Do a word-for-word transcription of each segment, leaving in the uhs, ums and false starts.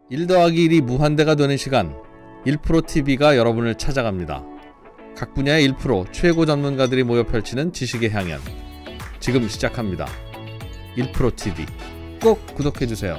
일 더하기 일이 무한대가 되는 시간, 일 프로티비가 여러분을 찾아갑니다. 각 분야의 일 퍼센트 최고 전문가들이 모여 펼치는 지식의 향연, 지금 시작합니다. 일 프로티비 꼭 구독해주세요.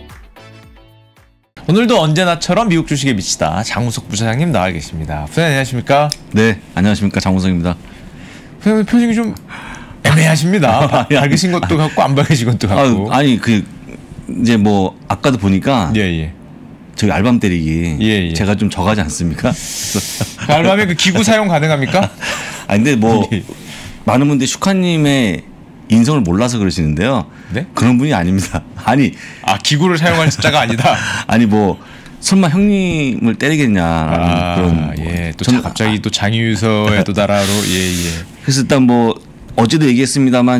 오늘도 언제나처럼 미국 주식에 미치다 장우석 부사장님 나와 계십니다. 부사장님 안녕하십니까? 네, 안녕하십니까, 장우석입니다. 부사장님 표정이 좀 애매하십니다. 밝으신 것도 같고 안 밝으신 것도 같고. 아, 아니 그 이제 뭐 아까도 보니까 예, 예. 저기 알밤 때리기 예, 예. 제가 좀 저가지 않습니까? 그 알밤에 그 기구 사용 가능합니까? 아 근데 뭐 많은 분들이 슈카님의 인성을 몰라서 그러시는데요. 네? 그런 분이 아닙니다. 아니 아 기구를 사용할 자가 아니다. 아니 뭐 설마 형님을 때리겠냐라는 아, 그런. 예. 또 저는, 갑자기 아, 또 장유서의 또 나라로 예예. 예. 그래서 일단 뭐 어제도 얘기했습니다만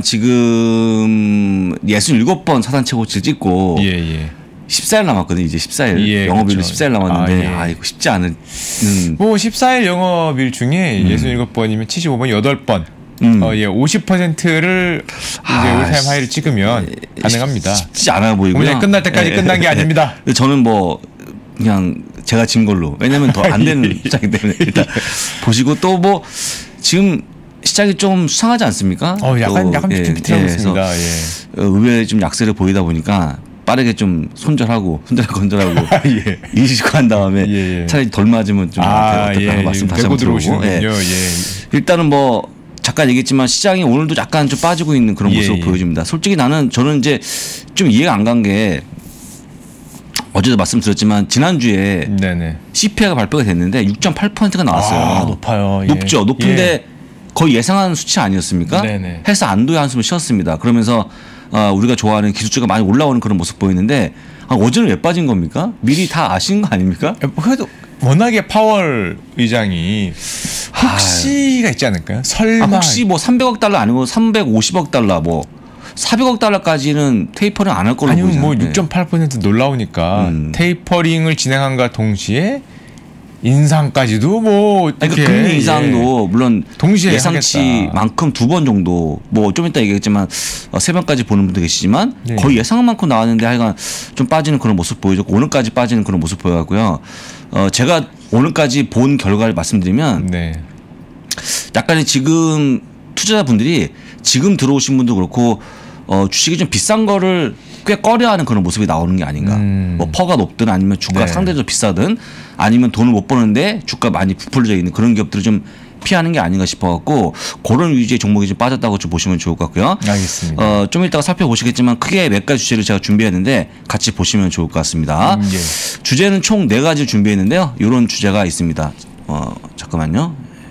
지금 예순일칠 번 사상 최고치를 찍고. 예 예. 십사 일 남았거든요. 이제 십사 일. 예, 영업일로 그렇죠. 십사 일 남았는데 아, 예. 아 이거 쉽지 않은. 뭐 십사 일 영업일 중에 음. 예순일칠 번이면 칠십오 번 여덟 번. 음. 어, 예, 오십 퍼센트를 이제 아, 올타임 하이를 찍으면 예, 가능합니다. 쉽지 않아 보이고요. 그냥 끝날 때까지 예, 끝난 게 예, 아닙니다. 예. 저는 뭐 그냥 제가 진 걸로. 왜냐면 더 안 되는 시장이기 때문에 일단 보시고 또 뭐 지금 시장이 좀 수상하지 않습니까? 어, 약간 약간 예, 비슷비슷하고 예, 있습니다. 예. 의외에 좀 약세를 보이다 보니까 빠르게 좀 손절하고 손절 건절하고 예. 이식고 한 다음에 예, 예. 차라리 덜 맞으면 좀 아, 어떨까 예, 말씀 다시 한번 들어보고. 예. 예. 일단은 뭐 잠깐 얘기했지만 시장이 오늘도 약간 좀 빠지고 있는 그런 모습을 예, 예. 보여줍니다. 솔직히 나는 저는 이제 좀 이해가 안 간 게 어제도 말씀드렸지만 지난주에 네네. 씨피아이가 발표가 됐는데 육 점 팔 퍼센트가 나왔어요. 아, 높아요. 예. 높죠. 높은데 예. 거의 예상한 수치 아니었습니까? 네네. 해서 안도의 한숨을 쉬었습니다. 그러면서 어, 우리가 좋아하는 기술주가 많이 올라오는 그런 모습 보이는데 아, 어제는 왜 빠진 겁니까? 미리 다 아신 거 아닙니까? 그래도 워낙에 파월 의장이 혹시가 있지 않을까요? 설마 아, 혹시 뭐 삼백억 달러 아니고 삼백오십억 달러 뭐 사백억 달러까지는 테이퍼링 안 할 걸로 보이잖아요. 아니면 뭐 육 점 팔 퍼센트 놀라우니까 음. 테이퍼링을 진행한과 동시에 인상까지도 뭐 아니, 그러니까 금리 인상도 예. 물론 동시에 예상치만큼 두 번 정도 뭐 좀 이따 얘기했지만 어, 세 번까지 보는 분도 계시지만 네. 거의 예상만큼 나왔는데 하여간 좀 빠지는 그런 모습 보여줬고 오늘까지 빠지는 그런 모습 보여갖고요. 어, 제가 오늘까지 본 결과를 말씀드리면 네. 약간의 지금 투자자분들이 지금 들어오신 분도 그렇고 어, 주식이 좀 비싼 거를 꽤 꺼려하는 그런 모습이 나오는 게 아닌가. 음. 뭐 퍼가 높든 아니면 주가 네. 상대적으로 비싸든 아니면 돈을 못 버는데 주가 많이 부풀려져 있는 그런 기업들을 좀 피하는 게 아닌가 싶어갖고 그런 위주의 종목이 좀 빠졌다고 좀 보시면 좋을 것 같고요. 알겠습니다. 어, 좀 이따가 살펴보시겠지만 크게 몇 가지 주제를 제가 준비했는데 같이 보시면 좋을 것 같습니다. 음, 예. 주제는 총 네 가지를 준비했는데요. 이런 주제가 있습니다. 어, 잠깐만요.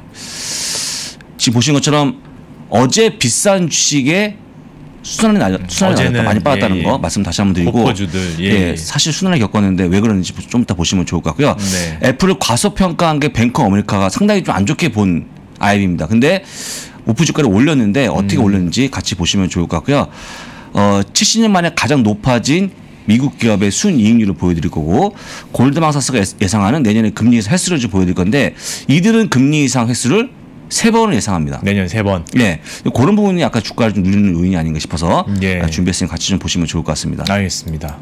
지금 보신 것처럼 어제 비싼 주식에 수난이 날, 수난이 많이 빠졌다는 예, 예. 거 말씀 다시 한번 드리고 고퍼주들, 예, 예, 예. 사실 수난을 겪었는데 왜 그런지 좀 이따 보시면 좋을 것 같고요. 네. 애플을 과소평가한 게 뱅크 아메리카가 상당히 좀 안 좋게 본 아이비입니다. 근데 오프 주가를 올렸는데 어떻게 음. 올렸는지 같이 보시면 좋을 것 같고요. 어, 칠십 년 만에 가장 높아진 미국 기업의 순이익률을 보여드릴 거고 골드만삭스가 예상하는 내년에 금리 인상 횟수를 좀 보여드릴 건데 이들은 금리 인상 횟수를 세 번을 예상합니다. 내년 세 번. 네, 그런 부분이 약간 주가를 좀 누리는 요인이 아닌가 싶어서 예. 준비했으니 같이 좀 보시면 좋을 것 같습니다. 알겠습니다.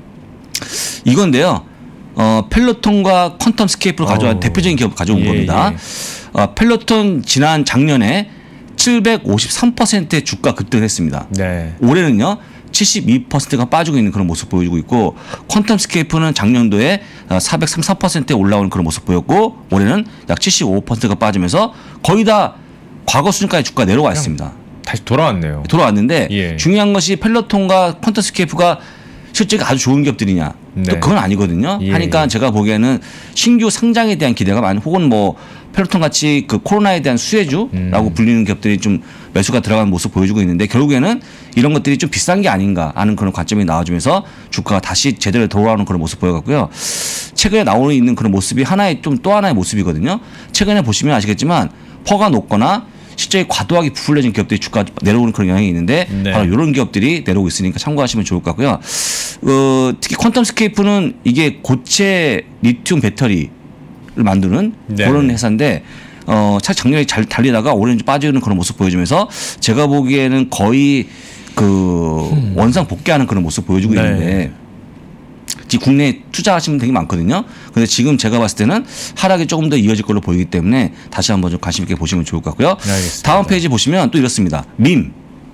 이건데요, 어, 펠로톤과 퀀텀 스케이프를 가져온 대표적인 기업 가져온 예, 겁니다. 예. 어, 펠로톤 지난 작년에 칠백오십삼 퍼센트의 주가 급등을 했습니다. 네. 올해는요. 칠십이 퍼센트가 빠지고 있는 그런 모습 보여주고 있고 퀀텀 스케이프는 작년도에 사백삼십사 퍼센트에 올라오는 그런 모습 보였고 올해는 약 칠십오 퍼센트가 빠지면서 거의 다 과거 수준까지 주가가 내려와 있습니다. 다시 돌아왔네요. 돌아왔는데 예. 중요한 것이 펠로톤과 퀀텀 스케이프가 실제가 아주 좋은 기업들이냐? 네. 또 그건 아니거든요. 예. 하니까 제가 보기에는 신규 상장에 대한 기대가 많이 혹은 뭐 펠로톤 같이 그 코로나에 대한 수혜주라고 음. 불리는 기업들이 좀 매수가 들어가는 모습 보여주고 있는데 결국에는 이런 것들이 좀 비싼 게 아닌가 하는 그런 관점이 나와주면서 주가가 다시 제대로 돌아오는 그런 모습 보여갖고요. 최근에 나오고 있는 그런 모습이 하나의 좀 또 하나의 모습이거든요. 최근에 보시면 아시겠지만 퍼가 높거나 실제 과도하게 부풀려진 기업들이 주가 내려오는 그런 영향이 있는데 네. 바로 이런 기업들이 내려오고 있으니까 참고하시면 좋을 것 같고요. 어, 특히 퀀텀 스케이프는 이게 고체 리튬 배터리를 만드는 네. 그런 회사인데 어, 차 작년에 잘 달리다가 올해는 빠지는 그런 모습 보여주면서 제가 보기에는 거의 그 음. 원상 복귀하는 그런 모습 보여주고 네. 있는데 국내에 투자하시는 분들이 되게 많거든요. 근데 지금 제가 봤을 때는 하락이 조금 더 이어질 걸로 보이기 때문에 다시 한번 좀 관심 있게 보시면 좋을 것 같고요. 알겠습니다. 다음 페이지 보시면 또 이렇습니다. 밈.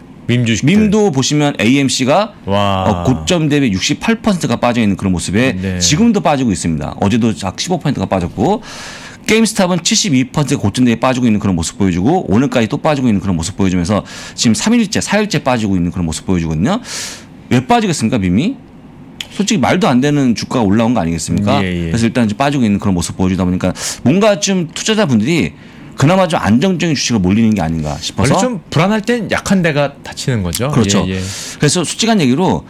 밈 주식. 밈도 보시면 에이엠씨가 어, 고점 대비 육십팔 퍼센트가 빠져 있는 그런 모습에 네. 지금도 지금도 빠지고 있습니다. 어제도 약 십오 퍼센트가 빠졌고 게임스탑은 칠십이 퍼센트 고점 대비 빠지고 있는 그런 모습 보여주고 오늘까지 또 빠지고 있는 그런 모습 보여주면서 지금 삼 일째, 사 일째 빠지고 있는 그런 모습 보여주거든요. 왜 빠지겠습니까, 밈이? 솔직히 말도 안 되는 주가가 올라온 거 아니겠습니까? 예, 예. 그래서 일단 이제 빠지고 있는 그런 모습 보여주다 보니까 뭔가 좀 투자자분들이 그나마 좀 안정적인 주식을 몰리는 게 아닌가 싶어서. 원래 좀 불안할 땐 약한 데가 다치는 거죠. 그렇죠. 예, 예. 그래서 솔직한 얘기로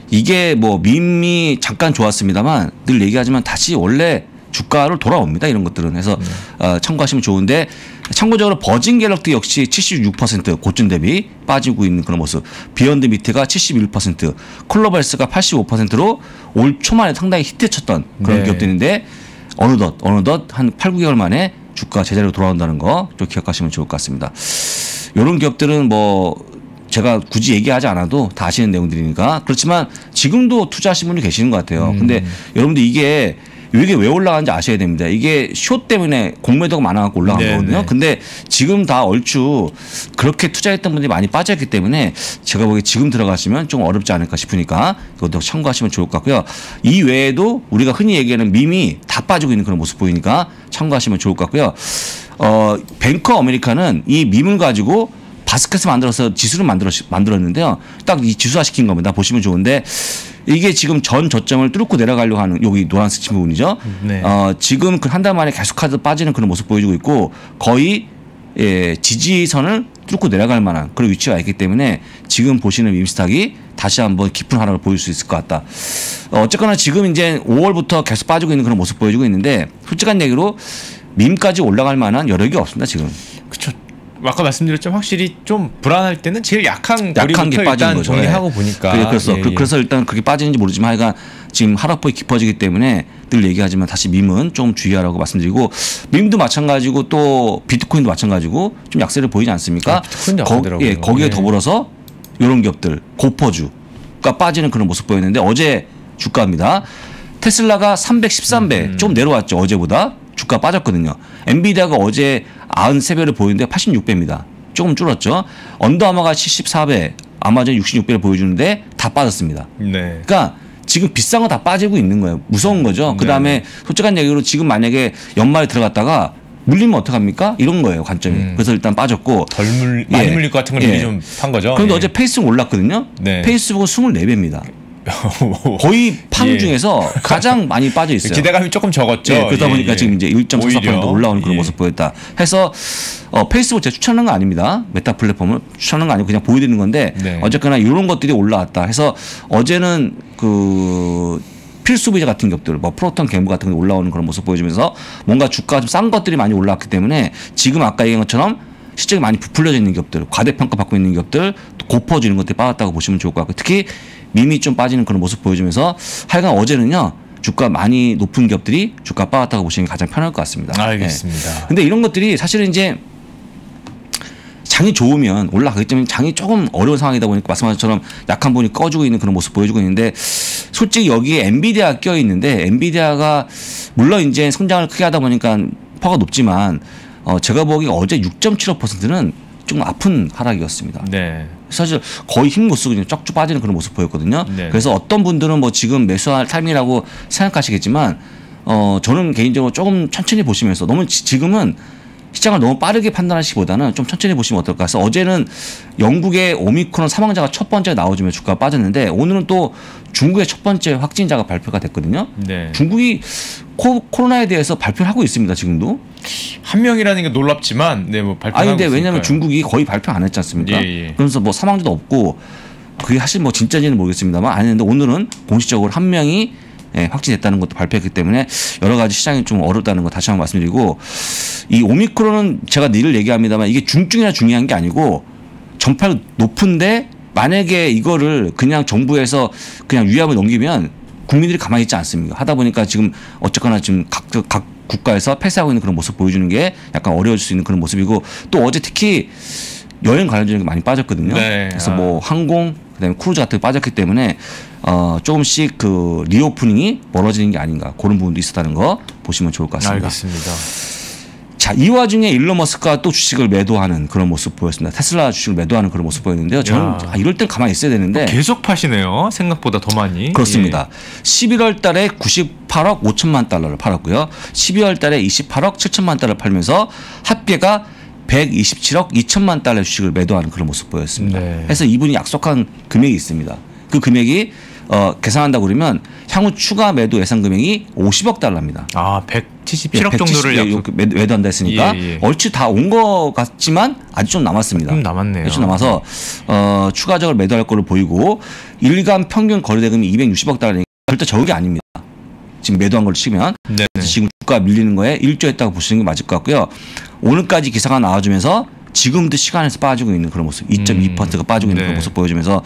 이게 뭐 밈이 잠깐 좋았습니다만 늘 얘기하지만 다시 원래 주가로 돌아옵니다. 이런 것들은. 그래서 네. 어, 참고하시면 좋은데 참고적으로 버진 갤럭시 역시 칠십육 퍼센트 고점 대비 빠지고 있는 그런 모습. 비욘드 미트가 칠십일 퍼센트, 콜로벌스가 팔십오 퍼센트로 올 초만에 상당히 히트쳤던 그런 네. 기업들인데 어느덧 어느덧 한 팔, 구 개월 만에 주가 제자리로 돌아온다는 거 좀 기억하시면 좋을 것 같습니다. 이런 기업들은 뭐 제가 굳이 얘기하지 않아도 다 아시는 내용들이니까. 그렇지만 지금도 투자하시는 분이 계시는 것 같아요. 음. 근데 여러분들 이게 이게 왜 올라가는지 아셔야 됩니다. 이게 쇼 때문에 공매도가 많아갖고 올라간 네, 거거든요. 네. 근데 지금 다 얼추 그렇게 투자했던 분들이 많이 빠졌기 때문에 제가 보기에 지금 들어가시면 좀 어렵지 않을까 싶으니까 이것도 참고하시면 좋을 것 같고요. 이 외에도 우리가 흔히 얘기하는 밈이 다 빠지고 있는 그런 모습 보이니까 참고하시면 좋을 것 같고요. 어, 뱅커 아메리카는 이 밈을 가지고 바스켓을 만들어서 지수를 만들었, 만들었는데요. 딱 이 지수화 시킨 겁니다. 보시면 좋은데 이게 지금 전 저점을 뚫고 내려가려고 하는 여기 노란색 친 부분이죠. 네. 어, 지금 그 한 달 만에 계속해서 빠지는 그런 모습 보여주고 있고 거의 예, 지지선을 뚫고 내려갈 만한 그런 위치가 있기 때문에 지금 보시는 밈스탁이 다시 한번 깊은 하락을 보일 수 있을 것 같다. 어, 어쨌거나 지금 이제 오월부터 계속 빠지고 있는 그런 모습 보여주고 있는데 솔직한 얘기로 밈까지 올라갈 만한 여력이 없습니다 지금. 그렇죠. 아까 말씀드렸지만 확실히 좀 불안할 때는 제일 약한 약한 게 고리부터 빠지는 일단 거죠. 정리하고 예. 보니까. 그래, 그래서 예, 그, 예. 그래서 일단 그렇게 빠지는지 모르지만 하여간 지금 하락폭이 깊어지기 때문에 늘 얘기하지만 다시 밈은 좀 주의하라고 말씀드리고 밈도 마찬가지고 또 비트코인도 마찬가지고 좀 약세를 보이지 않습니까? 아, 비트코인도 거, 약하더라고요. 예, 거기에 예. 더불어서 이런 기업들 고퍼주가 빠지는 그런 모습 보였는데 어제 주가입니다. 테슬라가 삼백십삼 배 음. 좀 내려왔죠. 어제보다 주가 빠졌거든요. 엔비디아가 어제 구십삼 배를 보이는데 팔십육 배입니다. 조금 줄었죠. 언더아머가 칠십사 배, 아마존 육십육 배를 보여주는데 다 빠졌습니다. 네. 그러니까 지금 비싼 거 다 빠지고 있는 거예요. 무서운 거죠. 네. 그다음에 솔직한 얘기로 지금 만약에 연말에 들어갔다가 물리면 어떡합니까? 이런 거예요. 관점이. 음. 그래서 일단 빠졌고. 덜 물, 많이 예. 물릴 것 같은 걸 예. 미리 좀 판 거죠. 그런데 예. 어제 페이스북 올랐거든요. 네. 페이스북은 이십사 배입니다. 거의 판 예. 중에서 가장 많이 빠져 있어요. 기대감이 조금 적었죠. 예, 그러다 예, 보니까 예. 지금 이제 일 점 사사 퍼센트 오히려. 올라오는 그런 예. 모습 보였다. 해서 어, 페이스북 제가 추천하는 거 아닙니다. 메타 플랫폼을 추천하는 거 아니고 그냥 보여드리는 건데 네. 어쨌거나 이런 것들이 올라왔다. 해서 어제는 그 필수 부자 같은 기업들, 뭐 프로ton 갬블 같은 게 올라오는 그런 모습 보여주면서 뭔가 주가가 좀 싼 것들이 많이 올라왔기 때문에 지금 아까 얘기한 것처럼 실적이 많이 부풀려져 있는 기업들, 과대평가 받고 있는 기업들, 또 고퍼지는 것들이 빠졌다고 보시면 좋을 것 같고 특히 밈이 좀 빠지는 그런 모습 보여주면서 하여간 어제는요 주가 많이 높은 기업들이 주가 빠졌다고 보시는 게 가장 편할 것 같습니다. 알겠습니다. 네. 근데 이런 것들이 사실은 이제 장이 좋으면 올라가기 때문에 장이 조금 어려운 상황이다 보니까 말씀하신 것처럼 약한 부분이 꺼지고 있는 그런 모습 보여주고 있는데 솔직히 여기에 엔비디아 껴 있는데 엔비디아가 물론 이제 성장을 크게 하다 보니까 퍼가 높지만 어 제가 보기에 어제 육 점 칠오 퍼센트는 좀 아픈 하락이었습니다. 네. 사실 거의 힘 못 쓰고 그냥 쫙쭉 빠지는 그런 모습 보였거든요. 네. 그래서 어떤 분들은 뭐 지금 매수할 타이밍이라고 생각하시겠지만 어 저는 개인적으로 조금 천천히 보시면서 너무 지, 지금은 시장을 너무 빠르게 판단하시기보다는 좀 천천히 보시면 어떨까 해서 어제는 영국의 오미크론 사망자가 첫 번째 나오지면 주가가 빠졌는데 오늘은 또 중국의 첫 번째 확진자가 발표가 됐거든요. 네. 중국이 코, 코로나에 대해서 발표를 하고 있습니다. 지금도. 한 명이라는 게 놀랍지만 네, 뭐 발표. 아니 근데 왜냐하면 중국이 거의 발표 안 했지 않습니까? 예, 예. 그러면서 뭐 사망자도 없고 그게 사실 뭐 진짜인지는 모르겠습니다만 안 했는데 오늘은 공식적으로 한 명이 예, 확진됐다는 것도 발표했기 때문에 여러 가지 시장이 좀 어렵다는 거 다시 한번 말씀드리고 이 오미크론은 제가 늘 얘기합니다만 이게 중증이나 중요한 게 아니고 전파가 높은데 만약에 이거를 그냥 정부에서 그냥 위압을 넘기면 국민들이 가만히 있지 않습니까? 하다 보니까 지금 어쨌거나 지금 각, 각 국가에서 폐쇄하고 있는 그런 모습 보여주는 게 약간 어려워질 수 있는 그런 모습이고 또 어제 특히 여행 관련주가 많이 빠졌거든요. 네. 그래서 아. 뭐 항공, 그다음에 크루즈 같은 게 빠졌기 때문에 어, 조금씩 그 리오프닝이 멀어지는 게 아닌가 그런 부분도 있었다는 거 보시면 좋을 것 같습니다. 알겠습니다. 자, 이 와중에 일론 머스크가 또 주식을 매도하는 그런 모습 보였습니다. 테슬라 주식을 매도하는 그런 모습 보였는데요. 저는 아, 이럴 땐 가만히 있어야 되는데 계속 파시네요. 생각보다 더 많이. 그렇습니다. 예. 십일월 달에 구십팔억 오천만 달러를 팔았고요. 십이월 달에 이십팔억 칠천만 달러를 팔면서 합계가 백이십칠억 이천만 달러의 주식을 매도하는 그런 모습 보였습니다. 네. 그래서 이분이 약속한 금액이 있습니다. 그 금액이 어, 계산한다고 그러면 향후 추가 매도 예상 금액이 오십억 달러입니다. 아, 백칠십칠억 예, 정도를 약속... 매도한다 했으니까 예, 예. 얼추 다 온 것 같지만 아직 좀 남았습니다. 좀 남았네요. 좀 남아서 어, 추가적으로 매도할 걸로 보이고 일간 평균 거래대금이 이백육십억 달러니까 절대 적은 게 아닙니다. 지금 매도한 걸 치면 네네. 지금 주가 밀리는 거에 일조했다고 보시는 게 맞을 것 같고요. 오늘까지 기사가 나와주면서 지금도 시간에서 빠지고 있는 그런 모습 이 점 이 퍼센트가 빠지고 있는 네. 그런 모습 보여주면서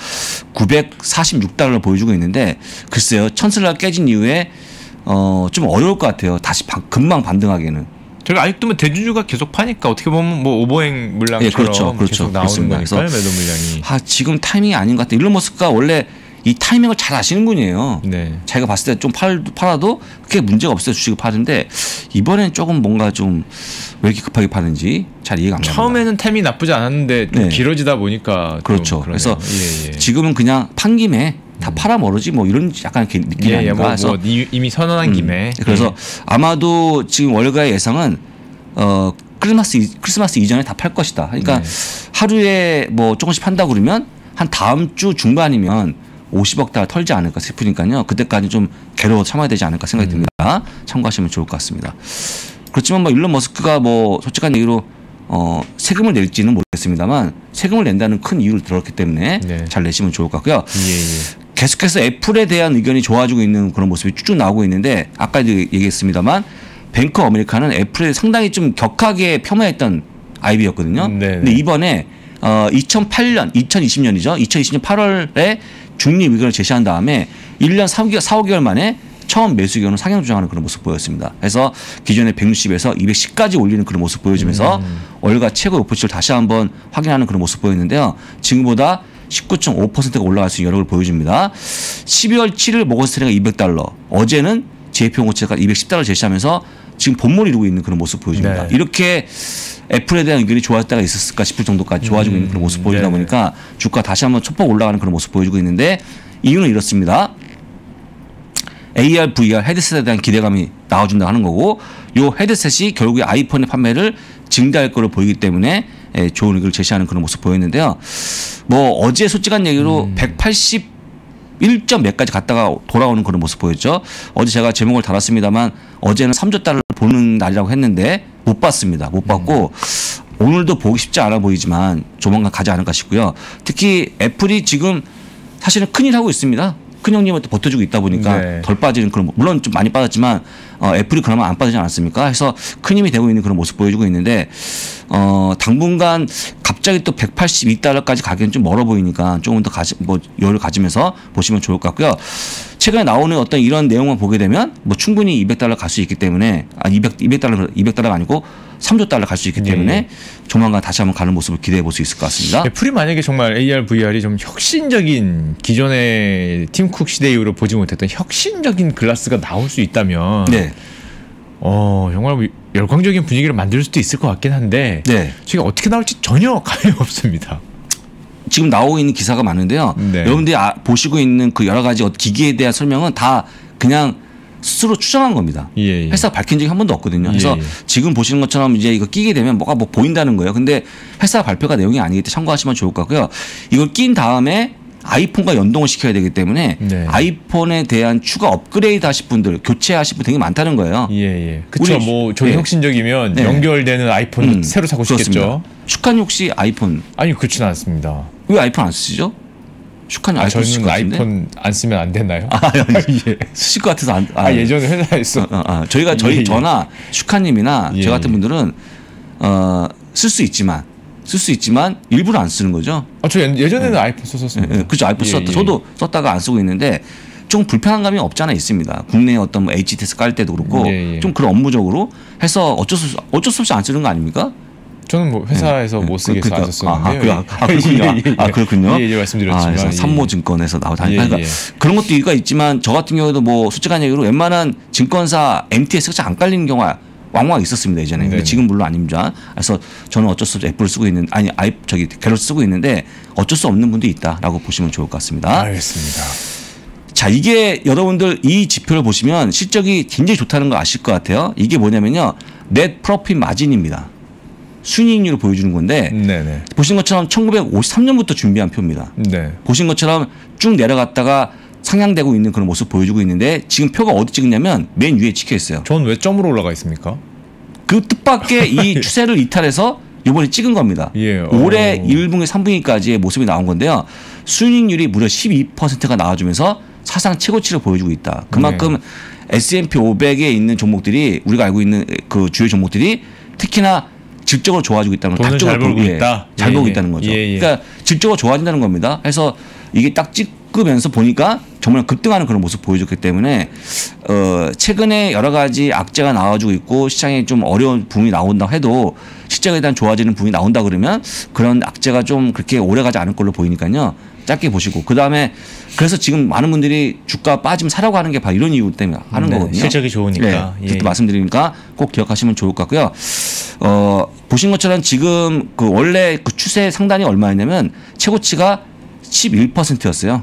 구백사십육 달러를 보여주고 있는데 글쎄요. 천슬라가 깨진 이후에 어, 좀 어려울 것 같아요. 다시 바, 금방 반등하기에는. 저희가 아직도 뭐 대주주가 계속 파니까 어떻게 보면 뭐 오버행 물량처럼 예, 그렇죠, 그렇죠. 계속 나오는 그렇습니다. 거니까요. 매도 물량이. 아, 지금 타이밍이 아닌 것 같아요. 일론 머스크가 원래 이 타이밍을 잘 아시는 분이에요. 네. 자기가 봤을 때 좀 팔아도 그게 문제가 없어요. 주식을 파는데 이번엔 조금 뭔가 좀 왜 이렇게 급하게 파는지 잘 이해가 안 갑니다. 처음에는 타이밍이 나쁘지 않았는데 좀 네. 길어지다 보니까 그렇죠. 그래서 예, 예. 지금은 그냥 판 김에 다 팔아 멀어지 뭐 이런 약간 이렇게 느낌이 예, 아닌가 뭐, 해서 뭐 이미 선언한 음, 김에 그래서 예. 아마도 지금 월가의 예상은 어 크리스마스 이, 크리스마스 이전에 다 팔 것이다. 그러니까 네. 하루에 뭐 조금씩 판다 그러면 한 다음 주 중반이면 오십억 달러 털지 않을까 싶으니까요. 그때까지 좀 괴로워 참아야 되지 않을까 생각이 듭니다. 음. 참고하시면 좋을 것 같습니다. 그렇지만 뭐 일론 머스크가 뭐 솔직한 얘기로 어 세금을 낼지는 모르겠습니다만 세금을 낸다는 큰 이유를 들었기 때문에 네. 잘 내시면 좋을 것 같고요. 예, 예. 계속해서 애플에 대한 의견이 좋아지고 있는 그런 모습이 쭉쭉 나오고 있는데 아까도 얘기했습니다만 뱅크 어메리카는 애플에 상당히 좀 격하게 폄하했던 아이비였거든요. 네. 근데 이번에 어 이천팔 년, 이천이십 년이죠. 이천이십 년 팔월에 중립 의견을 제시한 다음에 일 년 사 개월, 사, 오 개월 만에 처음 매수 의견을 상향 조정하는 그런 모습 보였습니다. 그래서 기존의 백육십에서 이백십까지 올리는 그런 모습 보여주면서 음. 월가 최고 목표치를 다시 한번 확인하는 그런 모습 보였는데요. 지금보다 십구 점 오 퍼센트가 올라갈 수 있는 여력을 보여줍니다. 십이월 칠일 모건스탠리가 이백 달러, 어제는 제이피모건체가 이백십 달러 제시하면서 지금 본물을 이루고 있는 그런 모습 보여줍니다. 네. 이렇게 애플에 대한 의견이 좋았을 때가 있었을까 싶을 정도까지 좋아지고 음. 있는 그런 모습 보여주다 네. 보니까 주가 다시 한번 초폭 올라가는 그런 모습 보여주고 있는데 이유는 이렇습니다. 에이알, 브이알 헤드셋에 대한 기대감이 나와준다 하는 거고 이 헤드셋이 결국에 아이폰의 판매를 증대할 거로 보이기 때문에 좋은 의견을 제시하는 그런 모습 보였는데요. 뭐 어제 솔직한 얘기로 음. 백팔십일 점 몇까지 갔다가 돌아오는 그런 모습 보였죠. 어제 제가 제목을 달았습니다만 어제는 삼조 달러를 보는 날이라고 했는데 못 봤습니다. 못 봤고 음. 오늘도 보기 쉽지 않아 보이지만 조만간 가지 않을까 싶고요. 특히 애플이 지금 사실은 큰일 하고 있습니다. 큰 형님한테 버텨주고 있다 보니까 네. 덜 빠지는 그런 물론 좀 많이 빠졌지만 어, 애플이 그러면 안 빠지지 않았습니까? 해서 큰 힘이 되고 있는 그런 모습 보여주고 있는데 어, 당분간 갑자기 또 백팔십이 달러까지 가기는 좀 멀어 보이니까 조금 더 가지 뭐 여유를 가지면서 보시면 좋을 것 같고요. 최근에 나오는 어떤 이런 내용만 보게 되면 뭐 충분히 이백 달러 갈 수 있기 때문에 아 이백 이백 달러 이백 달러가 아니고 삼조 달러 갈 수 있기 때문에 네. 조만간 다시 한번 가는 모습을 기대해 볼 수 있을 것 같습니다. 애플이 만약에 정말 에이알, 브이알이 좀 혁신적인 기존의 팀쿡 시대 이후로 보지 못했던 혁신적인 글라스가 나올 수 있다면 네. 어 정말 열광적인 분위기를 만들 수도 있을 것 같긴 한데 네. 지금 어떻게 나올지 전혀 감이 없습니다. 지금 나오고 있는 기사가 많은데요. 네. 여러분들이 아, 보시고 있는 그 여러 가지 기기에 대한 설명은 다 그냥 스스로 추정한 겁니다. 예, 예. 회사가 밝힌 적이 한 번도 없거든요. 그래서 예, 예. 지금 보시는 것처럼 이제 이거 끼게 되면 뭐가 뭐 보인다는 거예요. 근데 회사 발표가 내용이 아니기 때문에 참고하시면 좋을 것 같고요. 이걸 낀 다음에 아이폰과 연동을 시켜야 되기 때문에 네. 아이폰에 대한 추가 업그레이드 하실 분들, 교체하실 분 되게 많다는 거예요. 예, 예. 그렇죠. 우리- 뭐좀 예. 혁신적이면 네. 연결되는 아이폰 음, 새로 사고 그렇습니다. 싶겠죠. 슈카님 혹시 아이폰 아니 그렇진 않습니다. 왜 아이폰 안 쓰시죠? 슈카님 아, 아이폰 쓰실 저는 것 같은데? 아이폰 안 쓰면 안 되나요? 아, 아니, 예. 쓰실 것 같아서 안. 아, 예전에 회사에서 어, 어, 저희가 저희 예, 예. 저나 슈카님이나 예, 저 같은 예. 분들은 어, 쓸 수 있지만 쓸 수 있지만 일부러 안 쓰는 거죠. 아, 저 예- 예전에는 아이폰 썼었습니다. 예, 그죠. 아이폰 예, 썼다. 예. 저도 썼다가 안 쓰고 있는데 좀 불편한 감이 없지 않아 있습니다. 국내에 어떤 뭐 에이치티에스 깔 때도 그렇고 예, 예. 좀 그런 업무적으로 해서 어쩔 수 없이, 어쩔 수 없이 안 쓰는 거 아닙니까? 저는 뭐 회사에서 네. 못 쓰게 해서 안 썼었는데요. 아, 아, 아, 그렇군요. 예, 예. 아, 그렇군요. 예, 예, 말씀드렸지만 아, 삼모증권에서 나오다. 예, 그러니까 예. 그런 것도 이유가 있지만 저 같은 경우도 뭐 솔직한 얘기로 웬만한 증권사 엠티에스가 잘 안 깔리는 경우가 왕왕 있었습니다 예전에. 근데 지금 물론 아닙니다. 그래서 저는 어쩔 수 없이 애플을 쓰고 있는 아니 아이 저기 갤럭시 쓰고 있는데 어쩔 수 없는 분도 있다라고 보시면 좋을 것 같습니다. 알겠습니다. 자, 이게 여러분들 이 지표를 보시면 실적이 굉장히 좋다는 거 아실 것 같아요. 이게 뭐냐면요, 넷 프로핏 마진입니다. 순이익률을 보여주는 건데 네네. 보신 것처럼 천구백오십삼 년부터 준비한 표입니다. 네. 보신 것처럼 쭉 내려갔다가 상향되고 있는 그런 모습 보여주고 있는데 지금 표가 어디 찍느냐면 맨 위에 찍혀 있어요. 전 왜 점으로 올라가 있습니까? 그 뜻밖의 이 추세를 이탈해서 이번에 찍은 겁니다. 예. 올해 일 분기, 삼 분기까지의 모습이 나온 건데요. 순이익률이 무려 십이 퍼센트가 나와주면서 사상 최고치를 보여주고 있다. 그만큼 네. 에스 앤 피 오백에 있는 종목들이 우리가 알고 있는 그 주요 종목들이 특히나 질적으로 좋아지고 있다는 걸 돈을 잘 벌고 있다. 잘 예, 벌고 예. 있다는 거죠. 예, 예. 그러니까 질적으로 좋아진다는 겁니다. 그래서 이게 딱 찍으면서 보니까 정말 급등하는 그런 모습 보여줬기 때문에 어 최근에 여러 가지 악재가 나와주고 있고 시장에 좀 어려운 부분이 나온다 해도 실적에 대한 좋아지는 부분이 나온다 그러면 그런 악재가 좀 그렇게 오래가지 않을 걸로 보이니까요. 짧게 보시고 그다음에 그래서 지금 많은 분들이 주가 빠지면 사라고 하는 게 바로 이런 이유 때문에 하는 네, 거거든요. 실적이 좋으니까. 네, 예. 말씀드리니까 꼭 기억하시면 좋을 것 같고요. 어, 보신 것처럼 지금 그 원래 그 추세 상단이 얼마였냐면 최고치가 십일 퍼센트였어요.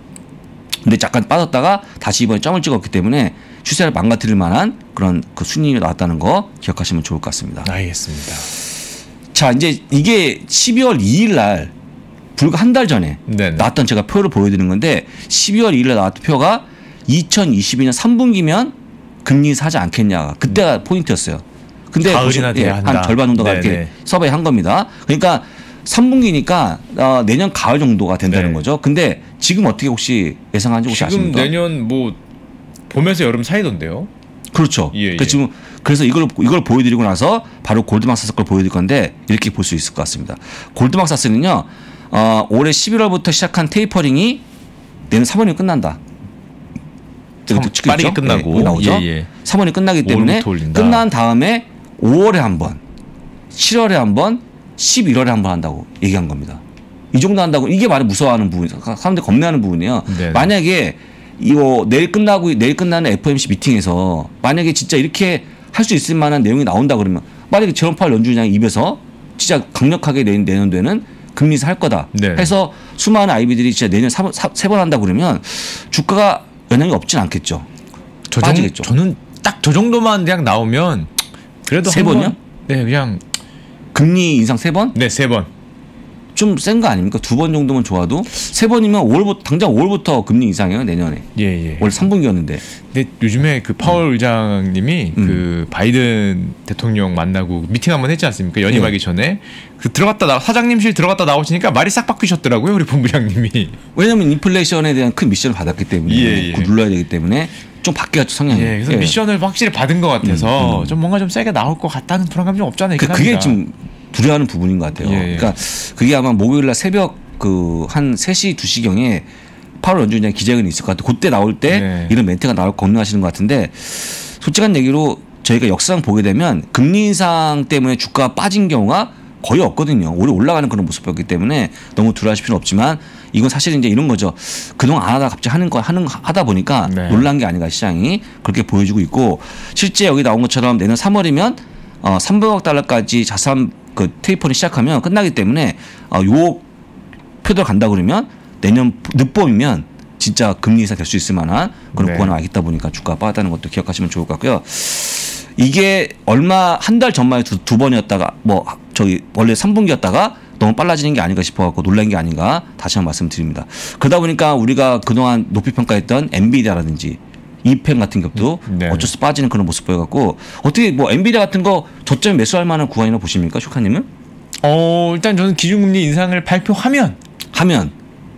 근데 잠깐 빠졌다가 다시 이번에 점을 찍었기 때문에 추세를 망가뜨릴 만한 그런 그 순위가 나왔다는 거 기억하시면 좋을 것 같습니다. 알겠습니다. 자, 이제 이게 십이월 이일 날 불과 한 달 전에 네네. 나왔던 제가 표를 보여드리는 건데 십이월 이일 날 나왔던 표가 이천이십이 년 삼 분기면 금리 사지 않겠냐. 그때가 포인트였어요. 근데 가을이나 돼야 예, 한다. 한 절반 정도가 네네. 이렇게 서베이 한 겁니다. 그러니까 삼 분기니까 어, 내년 가을 정도가 된다는 네. 거죠. 근데 지금 어떻게 혹시 예상하는지 혹시 지금 아십니까? 내년 뭐 봄에서 여름 사이던데요. 그렇죠. 예, 그러니까 예. 지금 그래서 이걸 이걸 보여드리고 나서 바로 골드만삭스 걸 보여드릴 건데 이렇게 볼 수 있을 것 같습니다. 골드만삭스는요, 어, 올해 십일월부터 시작한 테이퍼링이 내년 삼 월이면 끝난다. 삼, 빠르게 끝나고 네, 나오죠. 예, 예. 삼 월이 끝나기 때문에 끝난 다음에 오월에 한 번, 칠월에 한 번, 십일월에 한 번 한다고 얘기한 겁니다. 이 정도 한다고 이게 많이 무서워하는 부분, 사람들이 겁내하는 부분이에요. 네네. 만약에 이거 내일 끝나고 내일 끝나는 에프 오 엠 씨 미팅에서 만약에 진짜 이렇게 할 수 있을 만한 내용이 나온다 그러면 만약에 제롬 파월 연준장 입에서 진짜 강력하게 내년 내년도에는 금리 인사 할 거다 네. 해서 수많은 아이비들이 진짜 내년 세 번 한다 그러면 주가가 영향이 없진 않겠죠. 저 빠지겠죠. 정, 저는 딱 저 정도만 그냥 나오면 그래도 세 한 번이요? 번, 네, 그냥 금리 인상 세 번? 네, 세 번. 좀 센 거 아닙니까? 두 번 정도면 좋아도 세 번이면 오월부터 당장 오월부터 금리 인상이에요 내년에. 예, 예. 원래 삼 분기였는데. 근데 요즘에 그 파월 음. 의장님이 음. 그 바이든 대통령 만나고 미팅 한번 했지 않습니까? 연임하기 예. 전에 그 들어갔다 나 사장님실 들어갔다 나오시니까 말이 싹 바뀌셨더라고요, 우리 본부장님이. 왜냐하면 인플레이션에 대한 큰 미션을 받았기 때문에 예, 예. 그 눌러야 되기 때문에 좀 바뀌었죠 성향이. 예, 그래서 예. 미션을 확실히 받은 것 같아서 음, 음. 좀 뭔가 좀 세게 나올 것 같다는 불안감이 좀 없지 않아 있긴 그, 그게 합니다. 좀 두려워하는 부분인 것 같아요. 예, 예. 그러니까 그게 아마 목요일날 새벽 그 한 세 시 두 시경에 파월 연준장 기자회견이 있을 것 같아요. 그때 나올 때 네. 이런 멘트가 나올 걱정하시는 것 같은데 솔직한 얘기로 저희가 역사상 보게 되면 금리 인상 때문에 주가가 빠진 경우가 거의 없거든요. 오래 올라가는 그런 모습이었기 때문에 너무 두려워하실 필요는 없지만 이건 사실 이제 이런 거죠. 그동안 안 하다가 갑자기 하는 거 하는 하다 보니까 네. 놀란 게 아닌가 시장이 그렇게 보여주고 있고 실제 여기 나온 것처럼 내년 삼 월이면 어, 삼백억 달러까지 자산 그 테이퍼링 시작하면 끝나기 때문에 어, 요 표들 간다 그러면 내년 늦봄이면 진짜 금리 인상 될 수 있을 만한 그런 네. 구간을 알겠다 보니까 주가가 빠졌다는 것도 기억하시면 좋을 것 같고요. 이게 얼마 한 달 전만에 두, 두 번이었다가 뭐 저기 원래 삼 분기였다가 너무 빨라지는 게 아닌가 싶어갖고 놀란 게 아닌가 다시 한번 말씀드립니다. 그러다 보니까 우리가 그동안 높이 평가했던 엔비디아라든지 이펜 같은 것도 네. 어쩔 수 빠지는 그런 모습 보여갖고 어떻게 뭐 엔비디아 같은 거 저점에 매수할 만한 구간이나 보십니까, 슈카님은? 어, 일단 저는 기준금리 인상을 발표하면 하면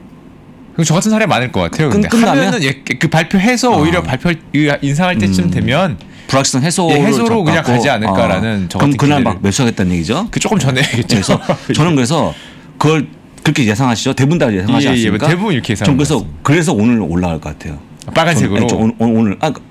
저 같은 사람이 많을 것 같아요. 근데 끝나면? 하면은 예, 그 발표해서 아. 오히려 발표 인상할 때쯤 음. 되면 불확실성 해소를 예, 해소로 그냥 잡고, 가지 않을까라는 아, 저 그럼 같은 그날 기대를. 막 매수하겠다는 얘기죠. 그 조금 전에 했겠죠. 그래서 저는 그래서 그걸 그렇게 예상하시죠. 대부분 다 예상하지 예, 예, 않습니까? 대부분 이렇게 예상하는 전 그래서 것 같습니다. 그래서 오늘 올라갈 것 같아요. 빨간색으로 저는, 아니, 저 오늘, 오늘 아,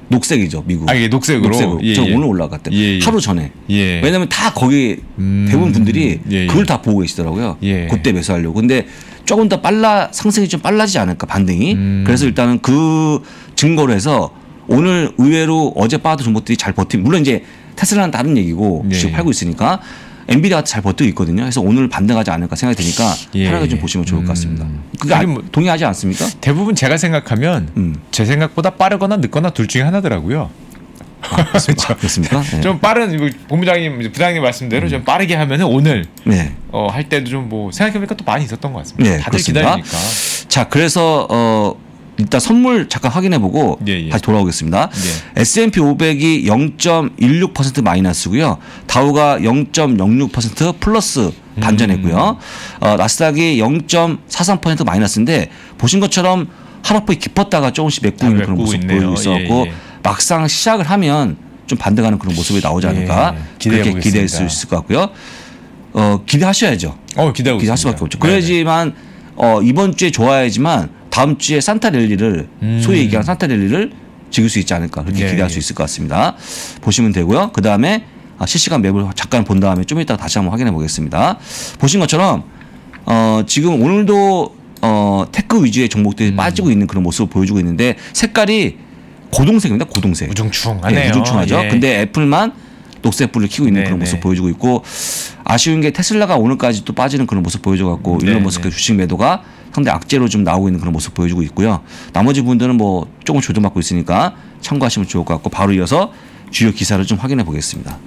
녹색이죠, 미국. 아, 이게 녹색으로. 녹색으로. 예, 저 예. 오늘 올라갔대요. 예, 예. 하루 전에. 예. 왜냐면 다 거기 음. 대부분 분들이 예, 예. 그걸 다 보고 계시더라고요. 예. 그때 매수하려고. 근데 조금 더 빨라 상승이 좀 빨라지지 않을까 반등이. 음. 그래서 일단은 그 증거로 해서 오늘 의외로 어제 빠졌던 종목들이 잘 버팀. 물론 이제 테슬라는 다른 얘기고 예. 주식 팔고 있으니까 엔비디아가 잘 버티고 있거든요. 그래서 오늘 반등하지 않을까 생각이 드니까 예. 편하게 좀 보시면 좋을 것 같습니다. 음. 그게 아, 뭐 동의하지 않습니까? 대부분 제가 생각하면 음. 제 생각보다 빠르거나 늦거나 둘 중에 하나더라고요. 아, 그렇습니까? 그렇습니까? 네. 좀 빠른 본부장님, 부장님 말씀대로 좀 빠르게 하면은 오늘 네. 어, 할 때도 좀 뭐 생각해보니까 또 많이 있었던 것 같습니다. 네, 다들 그렇습니다. 기다리니까. 자, 그래서 어 일단 선물 잠깐 확인해보고 예, 예. 다시 돌아오겠습니다. 예. 에스 앤 피 오백이 영 점 일육 퍼센트 마이너스고요. 다우가 영 점 영육 퍼센트 플러스 반전했고요. 어, 나스닥이 영 점 사삼 퍼센트 마이너스인데 보신 것처럼 하락폭이 깊었다가 조금씩 메꾸고 있는 그런 메꾸고 모습 있네요. 보이고 있었고 예, 예. 막상 시작을 하면 좀 반등하는 그런 모습이 나오지 않을까 예, 기대해 그렇게 기대할 수 보겠습니다. 있을 것 같고요. 어, 기대하셔야죠. 어, 기대하고 기대할 있습니다. 수밖에 없죠. 네네. 그래야지만 어, 이번 주에 좋아야지만 다음 주에 산타랠리를 음. 소위 얘기하는 산타랠리를 즐길 수 있지 않을까 그렇게 예, 기대할 예. 수 있을 것 같습니다. 보시면 되고요. 그 다음에 실시간 맵을 잠깐 본 다음에 좀 이따 다시 한번 확인해 보겠습니다. 보신 것처럼 어, 지금 오늘도 어, 테크 위주의 종목들이 음. 빠지고 있는 그런 모습을 보여주고 있는데 색깔이 고동색입니다. 고동색. 우중충하네요. 네, 우중충하죠. 예. 근데 애플만 녹색 불을 켜고 있는 네, 그런 네. 모습 보여주고 있고 아쉬운 게 테슬라가 오늘까지 또 빠지는 그런 모습 보여줘갖고 네, 일론 머스크 네. 주식 매도가 상당히 악재로 좀 나오고 있는 그런 모습 보여주고 있고요. 나머지 분들은 뭐 조금 조정받고 있으니까 참고하시면 좋을 것 같고 바로 이어서 주요 기사를 좀 확인해 보겠습니다.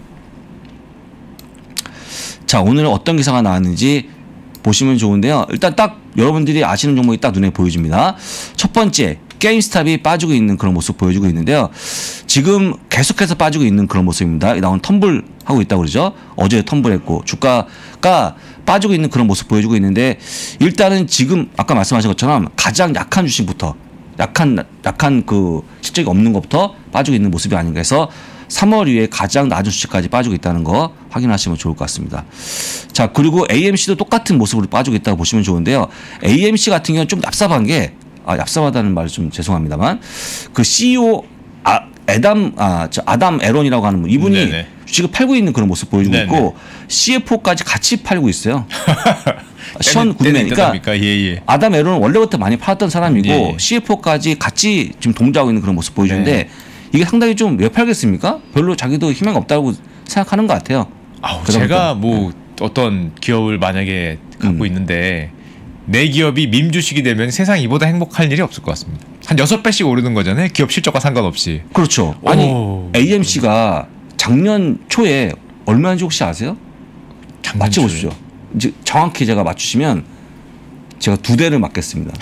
자, 오늘은 어떤 기사가 나왔는지 보시면 좋은데요. 일단 딱 여러분들이 아시는 종목이 딱 눈에 보여집니다. 첫 번째 게임스탑이 빠지고 있는 그런 모습 보여주고 있는데요. 지금 계속해서 빠지고 있는 그런 모습입니다. 나온 텀블 하고 있다고 그러죠. 어제 텀블했고 주가가 빠지고 있는 그런 모습 보여주고 있는데 일단은 지금 아까 말씀하신 것처럼 가장 약한 주식부터 약한 약한 그 실적이 없는 것부터 빠지고 있는 모습이 아닌가 해서 삼월 이후에 가장 낮은 주식까지 빠지고 있다는 거 확인하시면 좋을 것 같습니다. 자, 그리고 에이엠씨도 똑같은 모습으로 빠지고 있다고 보시면 좋은데요. 에이엠씨 같은 경우는 좀 얍삽한 게 아, 얍삽하다는 말 좀 죄송합니다만 그 씨이오 아, 에담 아, 저 아담 에론이라고 하는 분 이분이 네네. 주식을 팔고 있는 그런 모습 보여주고 네네. 있고 씨에프오까지 같이 팔고 있어요. 션 굿맨. 그러니까 예, 예. 아담 에론은 원래부터 많이 팔았던 사람이고 예. 씨에프오까지 같이 지금 동조하고 있는 그런 모습 보여주는데 네. 이게 상당히 좀 왜 팔겠습니까? 별로 자기도 희망이 없다고 생각하는 것 같아요. 아우, 그러다 제가 보니까. 뭐 어떤 기업을 만약에 갖고 음. 있는데 내 기업이 밈 주식이 되면 세상 이보다 행복할 일이 없을 것 같습니다. 한 여섯 배씩 오르는 거잖아요. 기업 실적과 상관없이. 그렇죠. 아니 오. 에이엠씨가 작년 초에 얼마인지 혹시 아세요? 맞춰보십시오. 이제 정확히 제가 맞추시면 제가 두 대를 맞겠습니다.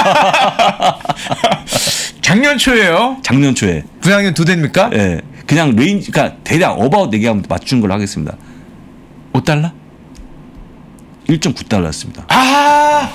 작년 초에요? 작년 초에. 부장님 두 대입니까? 예. 그냥 레인지, 그러니까 대략 어바웃 얘기하면 맞추는 걸로 하겠습니다. 오 달러? 일 점 구 달러였습니다. 아!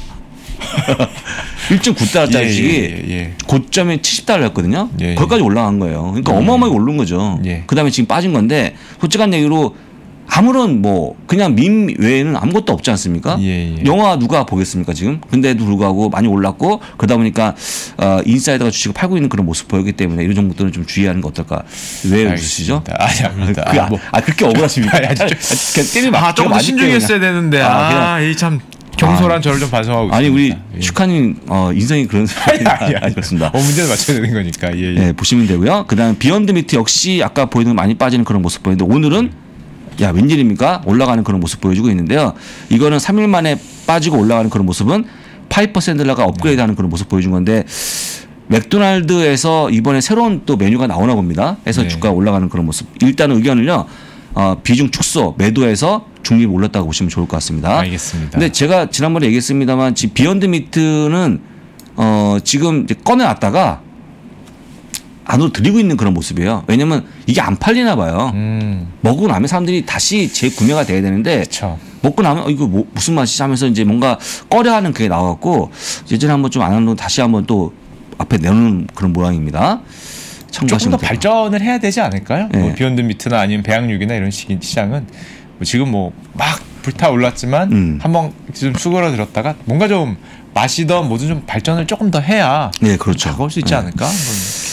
일 점 구 달러짜리 예, 주식이 예, 예. 고점이 칠십 달러였거든요. 예, 예. 거기까지 올라간 거예요. 그러니까 음. 어마어마하게 오른 거죠. 예. 그다음에 지금 빠진 건데 솔직한 얘기로 아무런 뭐 그냥 밈 외에는 아무것도 없지 않습니까? 예, 예. 영화 누가 보겠습니까 지금? 근데도 불구하고 많이 올랐고 그러다 보니까 어, 인사이더가 주식을 팔고 있는 그런 모습 보이기 때문에 이런 종목들은 좀 주의하는 게 어떨까? 왜 웃으시죠? 아니 아닙니다. 그, 아, 아, 뭐. 아 그렇게 억울하십니까? 아니, 아니, 좀- 그냥 때리면 막 아, 조금 더 맞을 신중했어야 때문에. 되는데. 아, 그냥- 아, 이 참 경솔한 저를 좀 반성하고 아니 우리 있습니다. 예. 슈카님 어, 인생이 그런 아니, 아니, 아니. 그렇습니다. 어, 문제는 맞춰야 되는 거니까. 예, 예. 네, 보시면 되고요. 그다음 비욘드 미트 역시 아까 보이는 거 많이 빠지는 그런 모습 보이는데 오늘은 야 웬일입니까? 올라가는 그런 모습 보여주고 있는데요. 이거는 삼 일 만에 빠지고 올라가는 그런 모습은 파이퍼 샌들러가 업그레이드하는 그런 모습 보여준 건데 맥도날드에서 이번에 새로운 또 메뉴가 나오나 봅니다. 해서 네. 주가 올라가는 그런 모습. 일단 의견을요. 어, 비중 축소 매도해서 중립 올랐다고 보시면 좋을 것 같습니다. 알겠습니다. 근데 제가 지난번에 얘기했습니다만 지금 비욘드 미트는 어, 지금 이제 꺼내놨다가 안으로 들이고 있는 그런 모습이에요. 왜냐면 이게 안 팔리나 봐요. 음, 먹고 나면 사람들이 다시 재구매가 돼야 되는데 그렇죠. 먹고 나면 어, 이거 뭐, 무슨 맛이지 하면서 이제 뭔가 꺼려하는 그게 나와갖고 예전에 한번 좀 안 하는 건 다시 한번 또 앞에 내놓는 그런 모양입니다. 조금 참고하시면 더 돼요. 발전을 해야 되지 않을까요? 네. 뭐 비욘드 미트나 아니면 배양육이나 이런 시, 시장은 뭐 지금 뭐 막 불타 올랐지만 음. 한번 좀 수그러들었다가 뭔가 좀 맛이든 뭐든 좀 발전을 조금 더 해야 네, 그렇죠. 다가올 수 있지 네. 않을까? 한번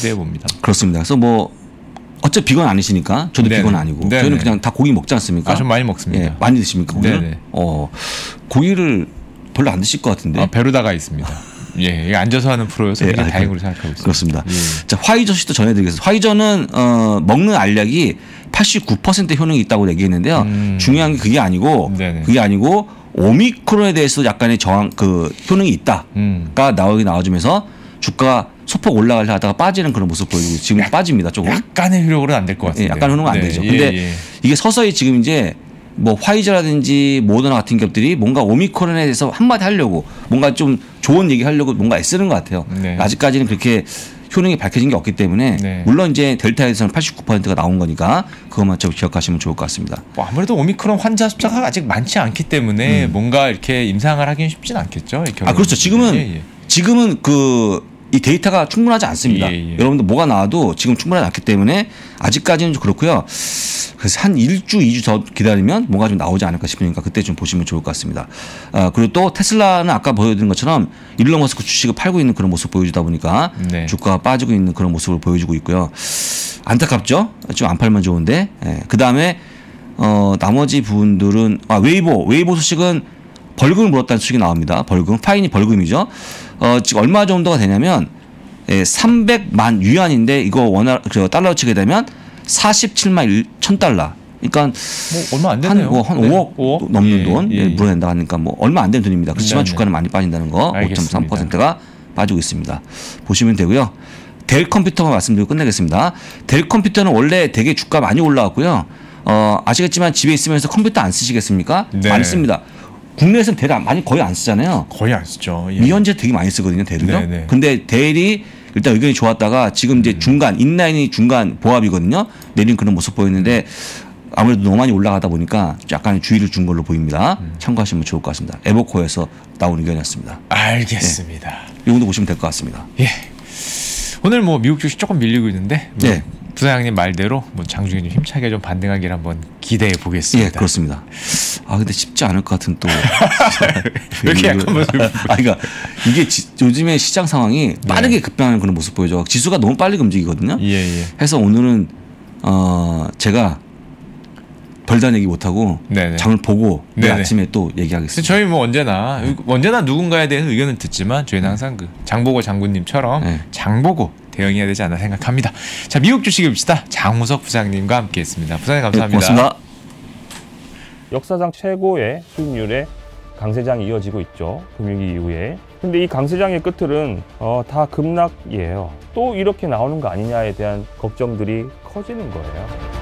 기대해 봅니다. 그렇습니다. 그래서 뭐 어차피 비건 아니시니까 저도 네네. 비건 아니고 네네. 저희는 그냥 다 고기 먹지 않습니까? 아, 좀 많이 먹습니다. 예, 많이 드십니까? 고기를? 네네. 어, 고기를 별로 안 드실 것 같은데. 아, 배로다가 있습니다. 예, 이게 앉아서 하는 프로여서 예, 굉장히 아, 다행으로 생각하고 있습니다. 그렇습니다. 예. 자, 화이저 씨도 전해드리겠습니다. 화이저는 어, 먹는 알약이 팔십구 퍼센트 효능이 있다고 얘기했는데요. 음. 중요한 게 그게 아니고 네네. 그게 아니고 오미크론에 대해서 약간의 저항 그 효능이 있다가 음. 나오기 나와주면서 주가가 소폭 올라가려 하다가 빠지는 그런 모습 보이고 지금 약, 빠집니다. 조금. 약간의 효력으로는 안 될 것 예, 같습니다. 약간 효능은 안 네, 되죠. 예, 근데 예. 이게 서서히 지금 이제 뭐 화이저라든지 모더나 같은 기업들이 뭔가 오미크론에 대해서 한마디 하려고 뭔가 좀 좋은 얘기 하려고 뭔가 애쓰는 것 같아요. 네. 아직까지는 그렇게 효능이 밝혀진 게 없기 때문에 네. 물론 이제 델타에서는 팔십구 퍼센트가 나온 거니까 그것만 좀 기억하시면 좋을 것 같습니다. 뭐 아무래도 오미크론 환자 숫자가 아직 많지 않기 때문에 음. 뭔가 이렇게 임상을 하기는 쉽진 않겠죠. 이 아 그렇죠. 지금은 예, 예. 지금은 그 이 데이터가 충분하지 않습니다. 예, 예. 여러분들 뭐가 나와도 지금 충분하지 않기 때문에 아직까지는 좀 그렇고요. 그래서 한 일 주, 이 주 더 기다리면 뭔가 좀 나오지 않을까 싶으니까 그때 좀 보시면 좋을 것 같습니다. 아, 그리고 또 테슬라는 아까 보여드린 것처럼 일론 머스크 주식을 팔고 있는 그런 모습 보여주다 보니까 네. 주가가 빠지고 있는 그런 모습을 보여주고 있고요. 안타깝죠? 좀 안 팔면 좋은데. 예. 그 다음에 어, 나머지 부분들은 아, 웨이보, 웨이보 소식은 벌금을 물었다는 소식이 나옵니다. 벌금, 파인이 벌금이죠. 어, 지금 얼마 정도가 되냐면 예, 삼백만 위안인데 이거 원화 저 달러로 치게 되면 사십칠만 천 달러. 그러니까 뭐 얼마 안 한, 되네요. 뭐 한 네. 오억 오억? 넘는 예, 돈 예, 예. 물어낸다 하니까 뭐 얼마 안 되는 돈입니다. 그렇지만 네네. 주가는 많이 빠진다는 거 오 점 삼 퍼센트가 알겠습니다. 빠지고 있습니다. 보시면 되고요. 델 컴퓨터만 말씀드리고 끝내겠습니다. 델 컴퓨터는 원래 되게 주가 많이 올라왔고요. 어, 아시겠지만 집에 있으면서 컴퓨터 안 쓰시겠습니까? 네. 많이 씁니다. 국내에서는 델 많이 거의 안 쓰잖아요. 거의 안 쓰죠. 예. 미현재 되게 많이 쓰거든요, 델을요. 네네. 근데 델이 일단 의견이 좋았다가 지금 이제 중간 인라인이 중간 보합이거든요. 내린 그런 모습 보였는데 아무래도 너무 많이 올라가다 보니까 약간 주의를 준 걸로 보입니다. 음. 참고하시면 좋을 것 같습니다. 에버코에서 나온 의견이었습니다. 알겠습니다. 이 정도 보시면 될 것 같습니다. 예. 오늘 뭐 미국 주식 조금 밀리고 있는데 뭐 네. 부사장님 말대로 뭐 장중에 좀 힘차게 좀 반등하기를 한번 기대해 보겠습니다. 예, 그렇습니다. 아 근데 쉽지 않을 것 같은 또 왜 이렇게 약간 모습? 아 그러니까 이게 지, 요즘에 시장 상황이 빠르게 급변하는 그런 모습 보여줘. 지수가 너무 빨리 움직이거든요. 예, 예. 해서 오늘은 어 제가 별다른 얘기 못 하고 네네. 장을 보고 내일 네네. 아침에 또 근데 얘기하겠습니다. 저희 뭐 언제나 언제나 누군가에 대해서 의견을 듣지만 저희는 항상 그 장보고 장군님처럼 네. 장보고 대응해야 되지 않나 생각합니다. 자, 미국 주식을 봅시다. 장우석 부장님과 함께했습니다. 부장님 감사합니다. 네, 고맙습니다. 역사상 최고의 수익률의 강세장이 이어지고 있죠. 금융위기 이후에. 근데 이 강세장의 끝들은 어, 다 급락이에요. 또 이렇게 나오는 거 아니냐에 대한 걱정들이 커지는 거예요.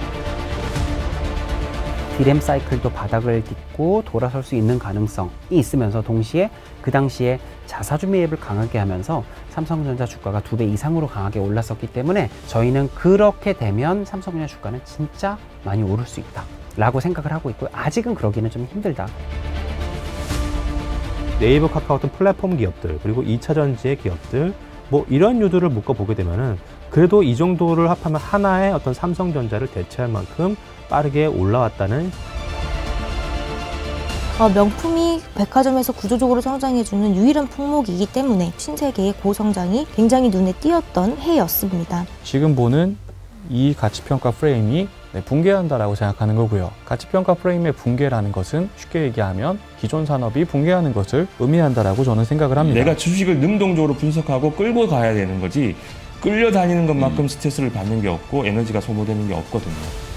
디램 사이클도 바닥을 딛고 돌아설 수 있는 가능성이 있으면서 동시에 그 당시에 자사주 매입을 강하게 하면서 삼성전자 주가가 두 배 이상으로 강하게 올랐었기 때문에 저희는 그렇게 되면 삼성전자 주가는 진짜 많이 오를 수 있다 라고 생각을 하고 있고요. 아직은 그러기는 좀 힘들다. 네이버, 카카오톡 플랫폼 기업들 그리고 이차전지의 기업들 뭐 이런 유두를 묶어보게 되면은 그래도 이 정도를 합하면 하나의 어떤 삼성전자를 대체할 만큼 빠르게 올라왔다는 어, 명품이 백화점에서 구조적으로 성장해주는 유일한 품목이기 때문에 신세계의 고성장이 굉장히 눈에 띄었던 해였습니다. 지금 보는 이 가치평가 프레임이 네, 붕괴한다라고 생각하는 거고요. 가치평가 프레임의 붕괴라는 것은 쉽게 얘기하면 기존 산업이 붕괴하는 것을 의미한다라고 저는 생각을 합니다. 내가 주식을 능동적으로 분석하고 끌고 가야 되는 거지 끌려다니는 것만큼 스트레스를 받는 게 없고 에너지가 소모되는 게 없거든요.